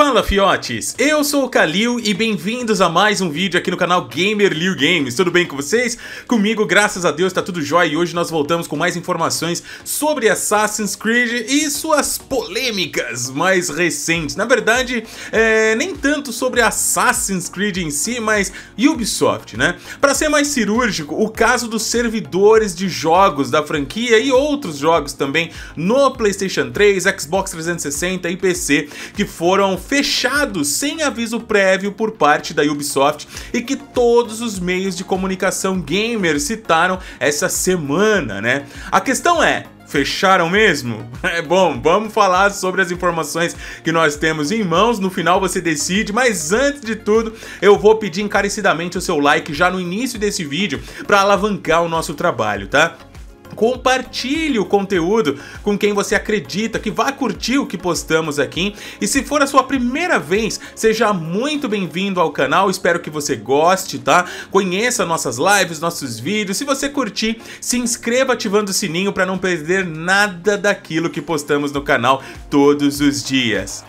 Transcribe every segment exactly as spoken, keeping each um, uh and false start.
Fala fiotes, eu sou o Kalil e bem-vindos a mais um vídeo aqui no canal Gamer Liu Games. Tudo bem com vocês? Comigo, graças a Deus, tá tudo jóia e hoje nós voltamos com mais informações sobre Assassin's Creed e suas polêmicas mais recentes. Na verdade, é, nem tanto sobre Assassin's Creed em si, mas Ubisoft, né? Para ser mais cirúrgico, o caso dos servidores de jogos da franquia e outros jogos também no PlayStation três, Xbox trezentos e sessenta e P C, que foram fechados sem aviso prévio por parte da Ubisoft e que todos os meios de comunicação gamer citaram essa semana, né? A questão é, fecharam mesmo? É bom, vamos falar sobre as informações que nós temos em mãos, no final você decide, mas antes de tudo eu vou pedir encarecidamente o seu like já no início desse vídeo para alavancar o nosso trabalho, tá? Compartilhe o conteúdo com quem você acredita que vai curtir o que postamos aqui. E se for a sua primeira vez, seja muito bem-vindo ao canal. Espero que você goste, tá? Conheça nossas lives, nossos vídeos. Se você curtir, se inscreva ativando o sininho para não perder nada daquilo que postamos no canal todos os dias.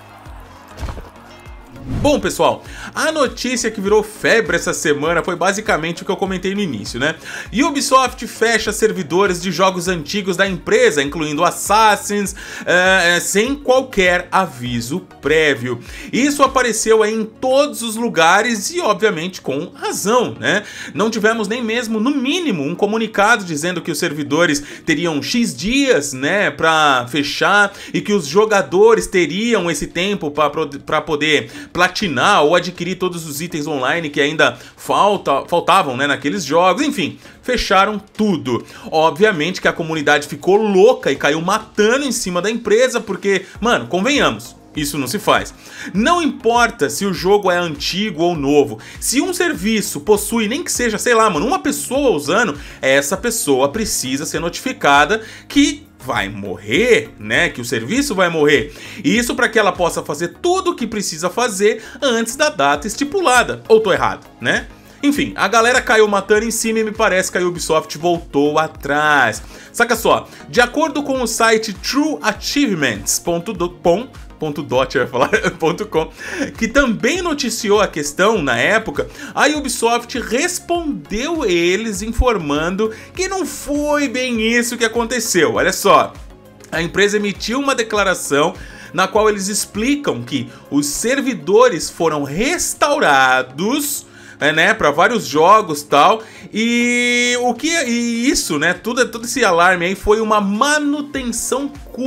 Bom, pessoal, a notícia que virou febre essa semana foi basicamente o que eu comentei no início, né? Ubisoft fecha servidores de jogos antigos da empresa, incluindo Assassin's, uh, sem qualquer aviso prévio. Isso apareceu aí em todos os lugares e, obviamente, com razão, né? Não tivemos nem mesmo, no mínimo, um comunicado dizendo que os servidores teriam X dias, né, pra fechar e que os jogadores teriam esse tempo para poder platinar ou adquirir todos os itens online que ainda falta, faltavam, né, naqueles jogos. Enfim, fecharam tudo. Obviamente que a comunidade ficou louca e caiu matando em cima da empresa porque, mano, convenhamos, isso não se faz. Não importa se o jogo é antigo ou novo, se um serviço possui nem que seja, sei lá, mano, uma pessoa usando, essa pessoa precisa ser notificada que vai morrer, né? Que o serviço vai morrer. E isso para que ela possa fazer tudo o que precisa fazer antes da data estipulada. Ou tô errado, né? Enfim, a galera caiu matando em cima e me parece que a Ubisoft voltou atrás. Saca só, de acordo com o site true achievements ponto com, .dot, eu ia falar, .com, que também noticiou a questão na época, a Ubisoft respondeu eles informando que não foi bem isso que aconteceu. Olha só, a empresa emitiu uma declaração na qual eles explicam que os servidores foram restaurados, É, né, para vários jogos tal, e o que e isso, né, tudo, todo esse alarme aí foi uma manutenção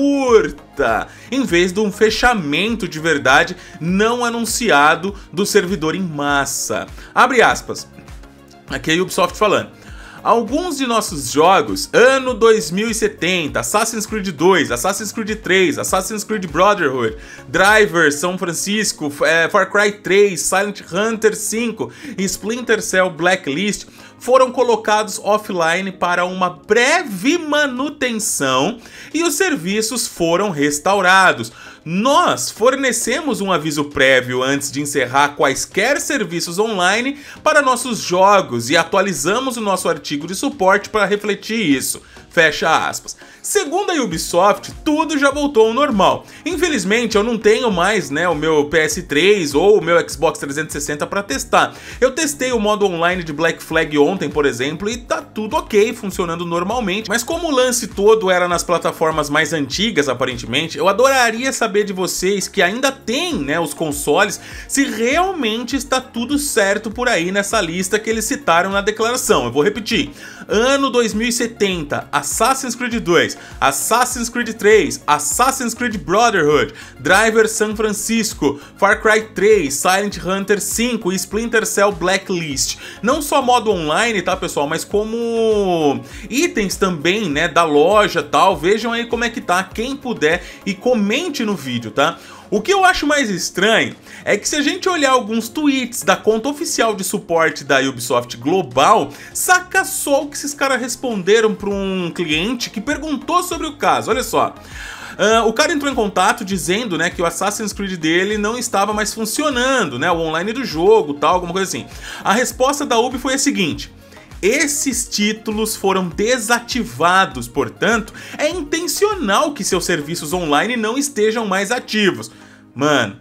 curta, em vez de um fechamento de verdade não anunciado do servidor em massa. Abre aspas, aqui é a Ubisoft falando. Alguns de nossos jogos, ano dois mil e setenta, Assassin's Creed dois, Assassin's Creed três, Assassin's Creed Brotherhood, Driver, São Francisco, é, Far Cry três, Silent Hunter cinco e Splinter Cell Blacklist, foram colocados offline para uma breve manutenção e os serviços foram restaurados. Nós fornecemos um aviso prévio antes de encerrar quaisquer serviços online para nossos jogos e atualizamos o nosso artigo de suporte para refletir isso. Fecha aspas. Segundo a Ubisoft, tudo já voltou ao normal. Infelizmente, eu não tenho mais, né, o meu P S três ou o meu Xbox trezentos e sessenta para testar. Eu testei o modo online de Black Flag ontem, por exemplo, e tá tudo ok, funcionando normalmente. Mas como o lance todo era nas plataformas mais antigas, aparentemente, eu adoraria saber de vocês que ainda tem, né, os consoles, se realmente está tudo certo por aí nessa lista que eles citaram na declaração. Eu vou repetir. Ano dois mil e setenta, Assassin's Creed dois, Assassin's Creed três, Assassin's Creed Brotherhood, Driver São Francisco, Far Cry três, Silent Hunter cinco e Splinter Cell Blacklist. Não só modo online, tá, pessoal, mas como itens também, né, da loja tal. Vejam aí como é que tá, quem puder, e comente no vídeo, tá? O que eu acho mais estranho é que se a gente olhar alguns tweets da conta oficial de suporte da Ubisoft Global, saca só o que esses caras responderam para um cliente que perguntou sobre o caso. Olha só. Uh, o cara entrou em contato dizendo, né, que o Assassin's Creed dele não estava mais funcionando, né, o online do jogo, tal, alguma coisa assim. A resposta da Ubi foi a seguinte: esses títulos foram desativados, portanto, é intencional que seus serviços online não estejam mais ativos. Mano,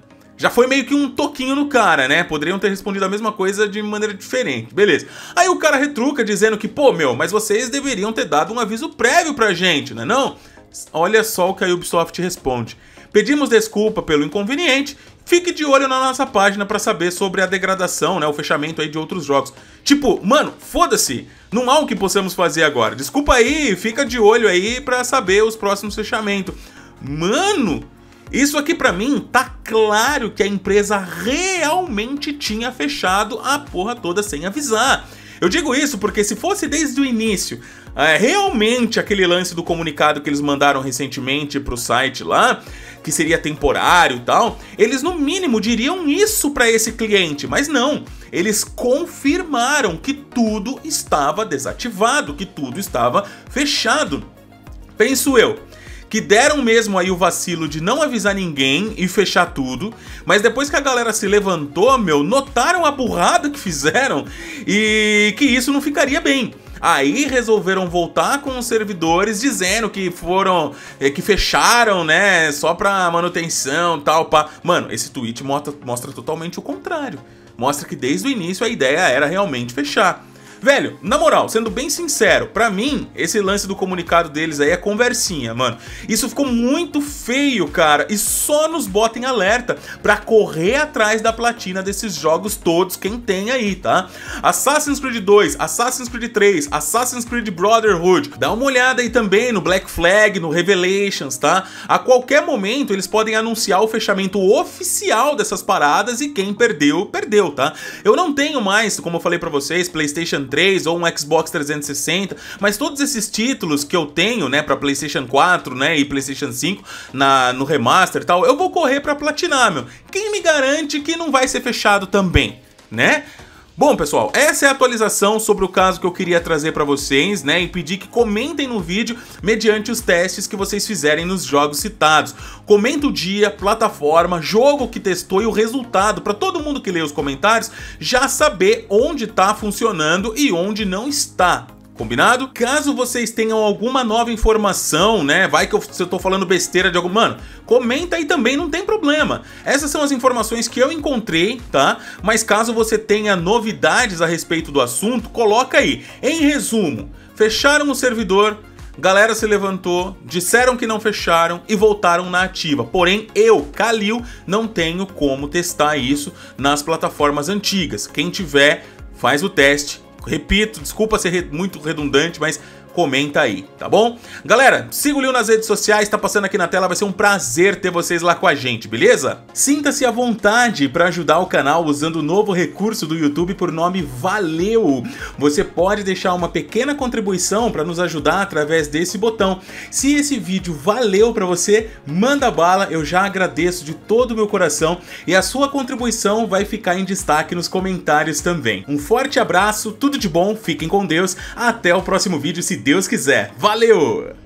Já foi meio que um toquinho no cara, né? Poderiam ter respondido a mesma coisa de maneira diferente, beleza. Aí o cara retruca dizendo que, pô, meu, mas vocês deveriam ter dado um aviso prévio pra gente, né não? Olha só o que a Ubisoft responde. Pedimos desculpa pelo inconveniente, fique de olho na nossa página pra saber sobre a degradação, né, o fechamento aí de outros jogos. Tipo, mano, foda-se, não há o que possamos fazer agora. Desculpa aí, fica de olho aí pra saber os próximos fechamentos. Mano, isso aqui pra mim tá claro que a empresa realmente tinha fechado a porra toda sem avisar. Eu digo isso porque se fosse desde o início, é, realmente aquele lance do comunicado que eles mandaram recentemente pro site lá, que seria temporário e tal, eles no mínimo diriam isso pra esse cliente, mas não. Eles confirmaram que tudo estava desativado, que tudo estava fechado. Penso eu que deram mesmo aí o vacilo de não avisar ninguém e fechar tudo, mas depois que a galera se levantou, meu, notaram a burrada que fizeram e que isso não ficaria bem. Aí resolveram voltar com os servidores dizendo que foram, é, que fecharam, né, só pra manutenção e tal, pá. Mano, esse tweet mostra, mostra totalmente o contrário. Mostra que desde o início a ideia era realmente fechar. Velho, na moral, sendo bem sincero, pra mim, esse lance do comunicado deles aí é conversinha, mano. Isso ficou muito feio, cara, e só nos bota em alerta pra correr atrás da platina desses jogos todos, quem tem aí, tá? Assassin's Creed dois, Assassin's Creed três, Assassin's Creed Brotherhood. Dá uma olhada aí também no Black Flag, no Revelations, tá? A qualquer momento eles podem anunciar o fechamento oficial dessas paradas e quem perdeu, perdeu, tá? Eu não tenho mais, como eu falei pra vocês, PlayStation três ou um Xbox trezentos e sessenta, mas todos esses títulos que eu tenho, né, pra PlayStation quatro, né, e PlayStation cinco, na, no remaster e tal, eu vou correr pra platinar, meu. Quem me garante que não vai ser fechado também, né? Bom, pessoal, essa é a atualização sobre o caso que eu queria trazer pra vocês, né, e pedir que comentem no vídeo mediante os testes que vocês fizerem nos jogos citados. Comenta o dia, plataforma, jogo que testou e o resultado, pra todo mundo que lê os comentários já saber onde tá funcionando e onde não está. Combinado? Caso vocês tenham alguma nova informação, né, vai que eu, se eu tô falando besteira de algum... Mano, comenta aí também, não tem problema. Essas são as informações que eu encontrei, tá? Mas caso você tenha novidades a respeito do assunto, coloca aí. Em resumo, fecharam o servidor, galera se levantou, disseram que não fecharam e voltaram na ativa. Porém, eu, Kalil, não tenho como testar isso nas plataformas antigas. Quem tiver, faz o teste. Repito, desculpa ser muito redundante, mas comenta aí, tá bom? Galera, siga o Lil nas redes sociais, tá passando aqui na tela, vai ser um prazer ter vocês lá com a gente, beleza? Sinta-se à vontade para ajudar o canal usando o novo recurso do YouTube por nome Valeu. Você pode deixar uma pequena contribuição para nos ajudar através desse botão. Se esse vídeo valeu para você, manda bala, eu já agradeço de todo o meu coração e a sua contribuição vai ficar em destaque nos comentários também. Um forte abraço, tudo de bom, fiquem com Deus, até o próximo vídeo, se Deus quiser. Valeu!